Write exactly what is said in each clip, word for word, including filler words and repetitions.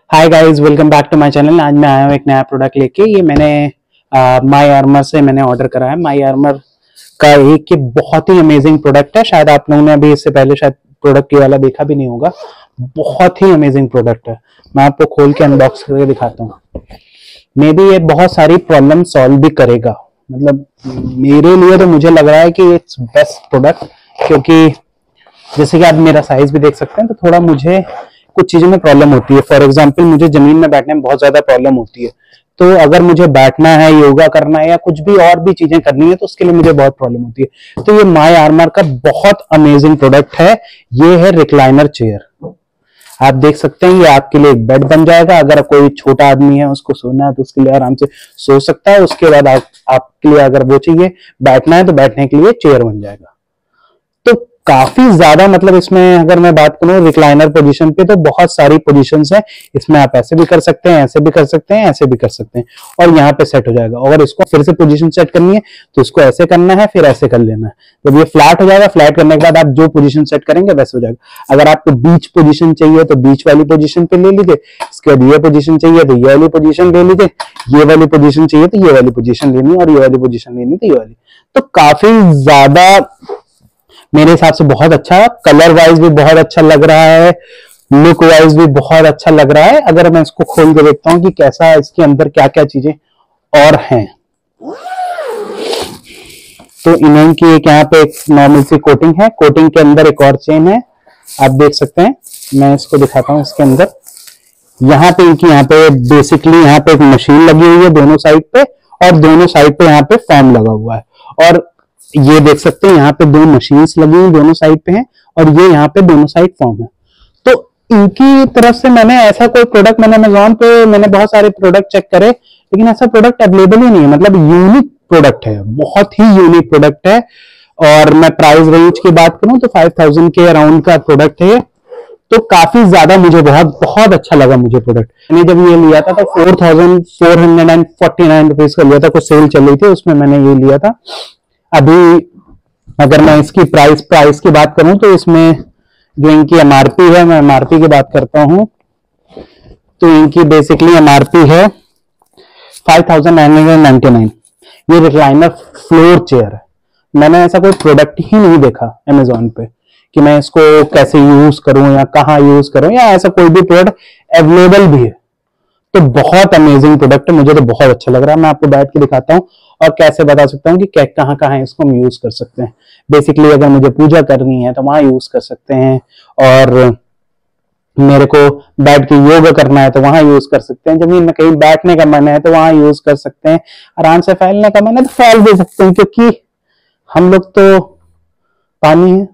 Hi guys, welcome back to my channel. आज मैं आया हूँ एक नया प्रोडक्ट लेके। ये मैंने माई आर्मर से मैंने ऑर्डर करा है। माई आर्मर का एक ये बहुत ही अमेजिंग प्रोडक्ट है। शायद आप लोगों ने अभी इससे पहले शायद प्रोडक्ट ये वाला देखा भी नहीं होगा। बहुत ही अमेजिंग प्रोडक्ट है। मैं आपको खोल के अनबॉक्स करके दिखाता हूँ। मे बी ये बहुत सारी प्रॉब्लम सॉल्व भी करेगा। मतलब मेरे लिए तो मुझे लग रहा है कि इट्स बेस्ट प्रोडक्ट, क्योंकि जैसे कि आप मेरा साइज भी देख सकते हैं, तो थोड़ा मुझे कुछ चीजों में प्रॉब्लम होती है। फॉर एग्जाम्पल, मुझे जमीन में बैठने में बहुत ज्यादा प्रॉब्लम होती है। तो अगर मुझे बैठना है, योगा करना है या कुछ भी और भी चीजें करनी है, तो उसके लिए मुझे बहुत प्रॉब्लम होती है। तो ये माई आर्मर का बहुत अमेजिंग प्रोडक्ट है। ये है रिक्लाइनर चेयर। आप देख सकते हैं, ये आपके लिए एक बेड बन जाएगा। अगर कोई छोटा आदमी है, उसको सोना है, तो उसके लिए आराम से सो सकता है। उसके बाद आप, आपके लिए अगर वो चाहिए बैठना है, तो बैठने के लिए चेयर बन जाएगा। तो काफी ज्यादा, मतलब इसमें अगर मैं बात करूं रिक्लाइनर पोजीशन पे, तो बहुत सारी पोजीशंस है। इसमें आप ऐसे भी कर सकते हैं, ऐसे भी कर सकते हैं, ऐसे भी कर सकते हैं, और यहाँ पे सेट हो जाएगा। अगर इसको फिर से पोजीशन सेट करनी है, तो इसको ऐसे करना है, फिर ऐसे कर लेना है। जब ये फ्लैट हो जाएगा, फ्लैट करने के बाद आप जो पोजीशन सेट करेंगे वैसे हो जाएगा। अगर आपको बीच पोजीशन चाहिए, तो बीच वाली पोजीशन पे ले लीजिए। इसके बाद ये पोजीशन चाहिए, तो ये वाली पोजीशन ले लीजिए। ये वाली पोजीशन चाहिए, तो ये वाली पोजीशन लेनी, और ये वाली पोजीशन लेनी, तो ये वाली। तो काफी ज्यादा मेरे हिसाब से बहुत अच्छा है। कलर वाइज भी बहुत अच्छा लग रहा है, लुक वाइज भी बहुत अच्छा लग रहा है। अगर मैं इसको खोल के देखता हूँ कि कैसा इसके अंदर क्या क्या चीजें और हैं, तो इन्होंने की एक यहाँ पे एक नॉर्मल सी कोटिंग है। कोटिंग के अंदर एक और चेन है, आप देख सकते हैं। मैं इसको दिखाता हूँ। इसके अंदर यहाँ पे इनकी यहाँ पे बेसिकली यहाँ पे एक मशीन लगी हुई है दोनों साइड पे, और दोनों साइड पे यहाँ पे फॉर्म लगा हुआ है। और ये देख सकते हैं, यहाँ पे दो मशीन्स लगी हुई दोनों साइड पे हैं, और ये यहाँ पे दोनों साइड फॉर्म है। तो इनकी तरफ से मैंने ऐसा कोई प्रोडक्ट, मैंने अमेज़न पे मैंने बहुत सारे प्रोडक्ट चेक करे, लेकिन ऐसा प्रोडक्ट अवेलेबल ही नहीं है। मतलब यूनिक प्रोडक्ट है, बहुत ही यूनिक प्रोडक्ट है। और मैं प्राइस रेंज की बात करूं तो फाइव थाउजेंड के अराउंड का प्रोडक्ट है। तो काफी ज्यादा मुझे बहुत बहुत अच्छा लगा मुझे प्रोडक्ट। मैंने जब ये लिया था तो four thousand four hundred and forty nine rupees का लिया था। कुछ सेल चल रही थी, उसमें मैंने ये लिया था। अभी अगर मैं इसकी प्राइस प्राइस की बात करूं, तो इसमें जो इनकी एमआरपी है, मैं एमआरपी की बात करता हूं, तो इनकी बेसिकली एमआरपी है five thousand nine hundred ninety nine. ये रिक्लाइनर फ्लोर चेयर है। मैंने ऐसा कोई प्रोडक्ट ही नहीं देखा अमेज़न पे कि मैं इसको कैसे यूज करूं या कहाँ यूज करूं, या ऐसा कोई भी प्रोडक्ट अवेलेबल भी है। तो बहुत अमेजिंग प्रोडक्ट है, मुझे तो बहुत अच्छा लग रहा है। मैं आपको बैठ के दिखाता हूँ और कैसे बता सकता हूँ कि कहाँ कहाँ है इसको हम यूज कर सकते हैं। बेसिकली अगर मुझे पूजा करनी है तो वहां यूज कर सकते हैं, और मेरे को बैठ के योगा करना है तो वहां यूज कर सकते हैं। जमीन में कहीं बैठने का मन है तो वहां यूज कर सकते हैं। आराम से फैलने का मन है तो फैल भी सकते हैं, क्योंकि हम लोग तो पानी है,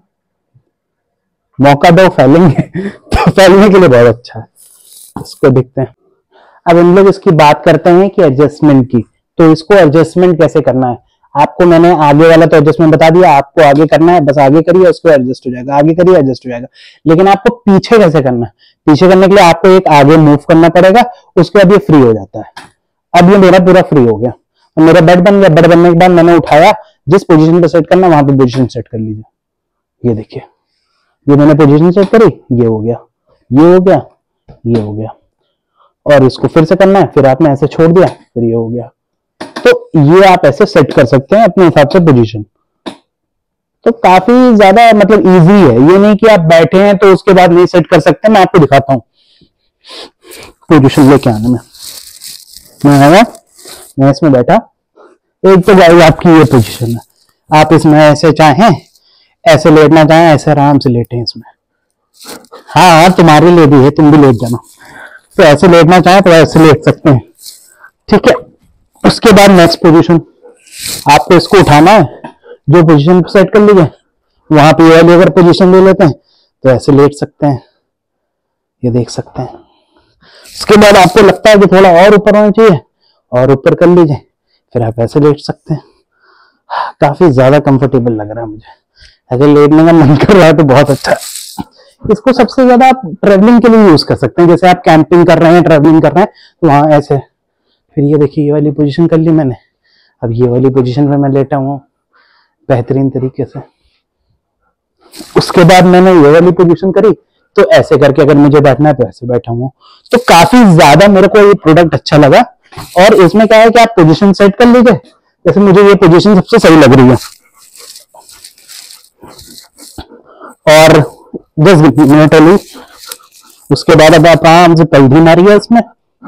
मौका दो फैलेंगे तो फैलने के लिए बहुत अच्छा है। इसको देखते हैं। अब हम लोग इसकी बात करते हैं कि एडजस्टमेंट की। तो इसको एडजस्टमेंट कैसे करना है, आपको मैंने आगे वाला तो एडजस्टमेंट बता दिया। आपको आगे करना है, बस आगे करिए, उसको एडजस्ट हो जाएगा। आगे करिए, एडजस्ट हो जाएगा। लेकिन आपको पीछे कैसे करना है, पीछे करने के लिए आपको एक आगे मूव करना पड़ेगा, उसके बाद ये फ्री हो जाता है। अब ये मेरा पूरा फ्री हो गया, मेरा बेड बन गया। बेड बनने के बाद मैंने उठाया, जिस पोजीशन पे सेट करना वहां पे पोजीशन सेट कर लीजिए। ये देखिए, ये मैंने पोजीशन सेट करी, ये हो गया, ये हो गया, ये हो गया। और इसको फिर से करना है, फिर आपने ऐसे छोड़ दिया, फिर ये हो गया। तो ये आप ऐसे सेट कर सकते हैं अपने हिसाब से पोजीशन। तो काफी ज्यादा मतलब इजी है। ये नहीं कि आप बैठे हैं तो उसके बाद नहीं सेट कर सकते। मैं आपको दिखाता हूं पोजीशन लेके आने में। मैं आया, मैं इसमें बैठा। एक तो गाइस आपकी ये पोजीशन है। आप इसमें ऐसे चाहें, ऐसे लेटना चाहें, ऐसे आराम से लेटें इसमें। हाँ, तुम्हारे लिए भी है, तुम भी लेट जाना। तो ऐसे लेटना चाहें तो ऐसे लेट सकते हैं, ठीक है। उसके बाद नेक्स्ट पोजीशन, आपको इसको उठाना है, जो पोजीशन सेट कर लीजिए। वहां पे ये वाली अगर पोजीशन ले लेते हैं तो ऐसे लेट सकते हैं, ये देख सकते हैं। उसके बाद आपको लगता है कि थोड़ा और ऊपर होना चाहिए, और ऊपर कर लीजिए, फिर आप ऐसे लेट सकते हैं। काफी ज्यादा कंफर्टेबल लग रहा है मुझे। अगर लेटने का मन कर रहा है तो बहुत अच्छा है। इसको सबसे ज्यादा आप ट्रेवलिंग के लिए यूज कर सकते हैं। जैसे आप कैंपिंग कर रहे हैं, ट्रेवलिंग कर रहे हैं, तो वहां ऐसे। फिर ये देखिए, ये वाली पोजीशन कर ली मैंने। अब ये वाली पोजीशन में मैं लेटा हूँ बेहतरीन तरीके से। उसके बाद मैंने ये वाली पोजीशन करी, तो ऐसे करके अगर मुझे बैठना है तो ऐसे बैठा हूँ। तो काफी ज्यादा मेरे को ये प्रोडक्ट अच्छा लगा। और इसमें क्या है कि आप पोजीशन सेट कर लीजिए, जैसे मुझे ये पोजीशन सबसे सही लग रही है, और दस मिनट ली, उसके बाद अब आप आराम से पलटी मारिए इसमें,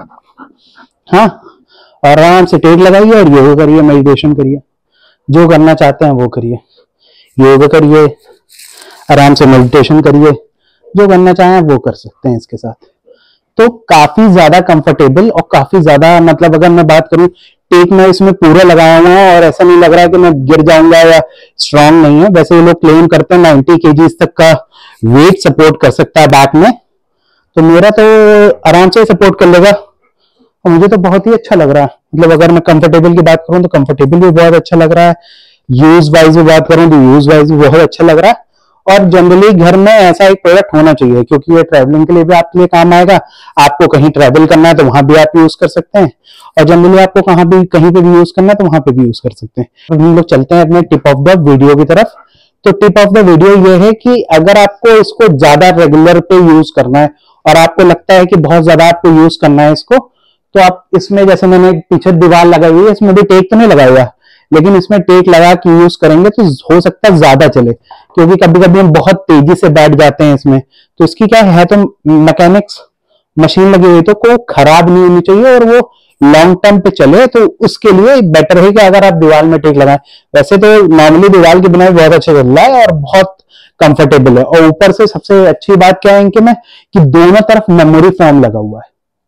हाँ, और आराम से टेक लगाइए और योगा करिए, मेडिटेशन करिए, जो करना चाहते हैं वो करिए, योगा करिए, आराम से मेडिटेशन करिए, जो करना चाहें वो कर सकते हैं इसके साथ। तो काफी ज्यादा कंफर्टेबल और काफी ज्यादा, मतलब अगर मैं बात करूं, टेक मैं इसमें पूरा लगाया हुआ है और ऐसा नहीं लग रहा है कि मैं गिर जाऊंगा या स्ट्रांग नहीं है। वैसे ये लोग क्लेम करते हैं नाइन्टी केजीज तक का वेट सपोर्ट कर सकता है बैक में, तो मेरा तो आराम से सपोर्ट कर लेगा और मुझे तो बहुत ही अच्छा लग रहा है। मतलब अगर मैं कंफर्टेबल की बात करूं तो कंफर्टेबल भी बहुत अच्छा लग रहा है, यूज वाइज भी बात करूं तो यूज वाइज भी बहुत अच्छा लग रहा है। और जनरली घर में ऐसा एक प्रोडक्ट होना चाहिए, क्योंकि ये ट्रैवलिंग के लिए भी आपके लिए काम आएगा। आपको कहीं ट्रैवल करना है तो वहां भी आप यूज कर सकते हैं, और जनरली आपको कहीं भी कहीं पे भी यूज करना है तो वहां पे भी यूज कर सकते हैं। हम लोग चलते हैं अपने टिप ऑफ द वीडियो की तरफ। तो टिप ऑफ द वीडियो ये है कि अगर आपको इसको ज्यादा रेगुलर पे यूज करना है और आपको लगता है कि बहुत ज्यादा आपको यूज करना है इसको, तो आप इसमें, जैसे मैंने पीछे दीवार लगाई हुई है, इसमें भी टेक तो नहीं लगाया हुआ, लेकिन इसमें टेक लगा के यूज करेंगे तो हो सकता है ज्यादा चले, क्योंकि कभी कभी हम बहुत तेजी से बैठ जाते हैं इसमें। तो इसकी क्या है, तो मैकेनिक्स मशीन लगी हुई तो कोई खराब नहीं होनी चाहिए और वो लॉन्ग टर्म पे चले, तो उसके लिए बेटर है कि अगर आप दीवार में टेक लगाएं। वैसे तो नॉर्मली दीवार की बनाई बहुत अच्छा चल रहा है और बहुत कंफर्टेबल है, और ऊपर से सबसे अच्छी बात क्या है इनके में कि दोनों तरफ मेमोरी फोम लगा हुआ है,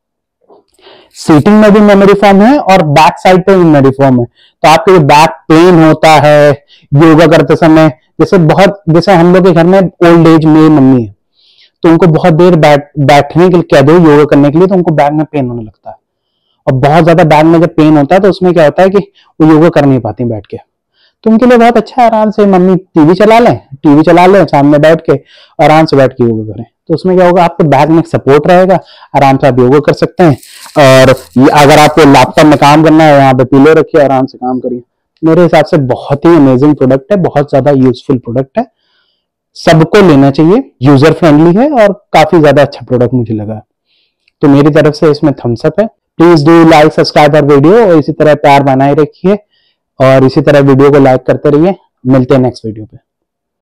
सीटिंग में भी मेमोरी फोम है और बैक साइड पे भी मेमोरी फोम है। तो आपके बैक पेन होता है योगा करते समय, जैसे बहुत, जैसे हम लोग के घर में ओल्ड एज में मम्मी है, तो उनको बहुत देर बैठ बैठने के लिए कह दो योगा करने के लिए, तो उनको बैक में पेन होने लगता है, और बहुत ज्यादा बैक में जब पेन होता है तो उसमें क्या होता है कि वो योगा कर नहीं पाती बैठ के। तो उनके लिए बहुत अच्छा है, आराम से मम्मी टीवी चला लें, टीवी चला लें सामने बैठ के, आराम से बैठ के योगा करें। तो उसमें क्या होगा, आपको बैक में सपोर्ट रहेगा, आराम से आप योगा कर सकते हैं। और अगर आपको लैपटॉप में काम करना है, यहाँ पे पिलो रखिए, आराम से काम करिए। मेरे हिसाब से बहुत ही अमेजिंग प्रोडक्ट है, बहुत ज्यादा यूजफुल प्रोडक्ट है, सबको लेना चाहिए, यूजर फ्रेंडली है और काफी ज्यादा अच्छा प्रोडक्ट मुझे लगा। तो मेरी तरफ से इसमें थम्स अप है। प्लीज डू लाइक, सब्सक्राइब और वीडियो, और इसी तरह प्यार बनाए रखिए और इसी तरह वीडियो को लाइक करते रहिए। मिलते हैं नेक्स्ट वीडियो पे।